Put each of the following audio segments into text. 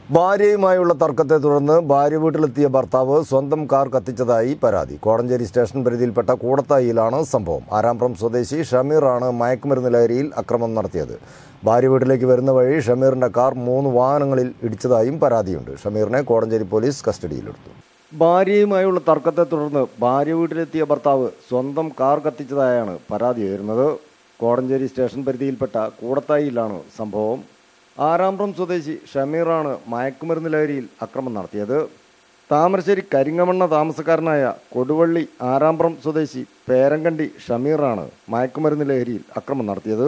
ഭാര്യയുമായുള്ള തർക്കത്തെ തുടർന്ന് ഭാര്യ വീട്ടിലെത്തിയ ഭർത്താവ് സ്വന്തം കാർ കത്തിച്ചതായി പരാതി. കോടഞ്ചേരി സ്റ്റേഷൻ പരിധിയിൽപ്പെട്ട കൂടത്തായിയിലാണ് സംഭവം. ആരാമ്പ്രം സ്വദേശി ഷമീറാണ് മയക്കുമരുന്ന് ലഹരിയിൽ അക്രമം നടത്തിയത്. ഭാര്യ വീട്ടിലേക്ക് വരുന്ന വഴി ഷമീറിന്റെ കാർ 3 വാഹനങ്ങളിൽ ഇടിച്ചതായും പരാതിയുണ്ട്. ഷമീറിനെ കോടഞ്ചേരി പോലീസ് കസ്റ്റഡിയിലെടുത്തു. ഭാര്യയുമായുള്ള തർക്കത്തെ തുടർന്ന് ഭാര്യ വീട്ടിലെത്തിയ ഭർത്താവ് സ്വന്തം കാർ കത്തിച്ചതായാണ് പരാതി ഉയരുന്നത്. കോടഞ്ചേരി സ്റ്റേഷൻ പരിധിയിൽപ്പെട്ട കൂടത്തായിയിലാണ് സംഭവം. ആരാമ്പ്രം സ്വദേശി ഷമീറാണ് മയക്കുമരുന്ന് ലഹരിയിൽ അക്രമം നടത്തിയത്. താമരശ്ശേരി കരിങ്ങമണ്ണ താമസക്കാരനായ കൊടുവള്ളി ആരാമ്പ്രം സ്വദേശി പേരങ്കണ്ടി ഷമീറാണ് മയക്കുമരുന്ന് ലഹരിയിൽ അക്രമം നടത്തിയത്.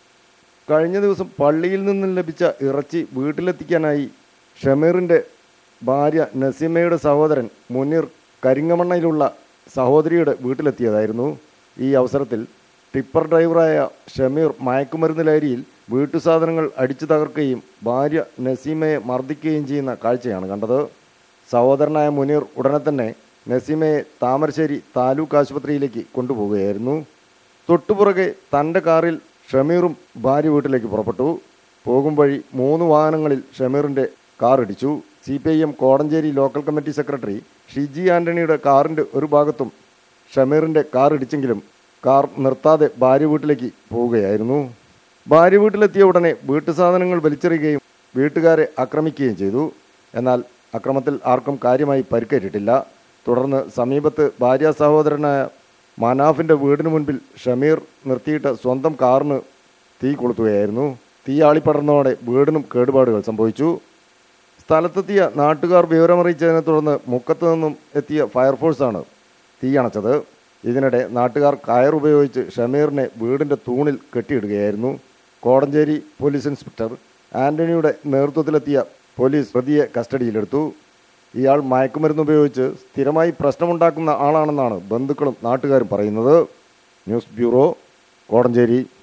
കഴിഞ്ഞ ദിവസം പള്ളിയിൽ നിന്നും ലഭിച്ച ഇറച്ചി വീട്ടിലെത്തിക്കാനായി ഷമീറിൻ്റെ ഭാര്യ നസീമയുടെ സഹോദരൻ മുനീർ കരിങ്ങമണ്ണയിലുള്ള സഹോദരിയുടെ വീട്ടിലെത്തിയതായിരുന്നു. ഈ അവസരത്തിൽ ടിപ്പർ ഡ്രൈവറായ ഷമീർ മയക്കുമരുന്ന് ലഹരിയിൽ വീട്ടുസാധനങ്ങൾ അടിച്ചു തകർക്കുകയും ഭാര്യ നസീമയെ മർദ്ദിക്കുകയും ചെയ്യുന്ന കാഴ്ചയാണ് കണ്ടത്. സഹോദരനായ മുനീർ ഉടനെ തന്നെ നസീമയെ താമരശ്ശേരി താലൂക്ക് ആശുപത്രിയിലേക്ക് കൊണ്ടുപോവുകയായിരുന്നു. തൊട്ടുപുറകെ തൻ്റെ കാറിൽ ഷമീറും ഭാര്യ വീട്ടിലേക്ക് പുറപ്പെട്ടു. പോകും വഴി 3 വാഹനങ്ങളിൽ ഷമീറിൻ്റെ കാർ ഇടിച്ചു. CPIM Kodanchery local committee secretary Shiji ആൻ്റണിയുടെ കാറിൻ്റെ ഒരു ഭാഗത്തും ഷമീറിൻ്റെ കാർ ഇടിച്ചെങ്കിലും കാർ നിർത്താതെ ഭാര്യ വീട്ടിലേക്ക് പോവുകയായിരുന്നു. ഭാര്യ വീട്ടിലെത്തിയ ഉടനെ വീട്ടുസാധനങ്ങൾ വലിച്ചെറിയുകയും വീട്ടുകാരെ ആക്രമിക്കുകയും ചെയ്തു. എന്നാൽ അക്രമത്തിൽ ആർക്കും കാര്യമായി പരിക്കേറ്റിട്ടില്ല. തുടർന്ന് സമീപത്ത് ഭാര്യ സഹോദരനായ മനാഫിൻ്റെ വീടിന് മുൻപിൽ ഷമീർ നിർത്തിയിട്ട് സ്വന്തം കാറിന് തീ കൊളുത്തുകയായിരുന്നു. തീ ആളിപ്പടർന്നതോടെ വീടിനും കേടുപാടുകൾ സംഭവിച്ചു. സ്ഥലത്തെത്തിയ നാട്ടുകാർ വിവരമറിയിച്ചതിനെ തുടർന്ന് മുക്കത്തു നിന്നും എത്തിയ ഫയർഫോഴ്സാണ് തീ അണച്ചത്. ഇതിനിടെ നാട്ടുകാർ കയറുപയോഗിച്ച് ഷമീറിനെ വീടിൻ്റെ തൂണിൽ കെട്ടിയിടുകയായിരുന്നു. കോടഞ്ചേരി പോലീസ് ഇൻസ്പെക്ടർ ആൻ്റണിയുടെ നേതൃത്വത്തിലെത്തിയ പോലീസ് പ്രതിയെ കസ്റ്റഡിയിലെടുത്തു. ഇയാൾ മയക്കുമരുന്ന് ഉപയോഗിച്ച് സ്ഥിരമായി പ്രശ്നമുണ്ടാക്കുന്ന ആളാണെന്നാണ് ബന്ധുക്കളും നാട്ടുകാരും പറയുന്നത്. News bureau, Kodanchery.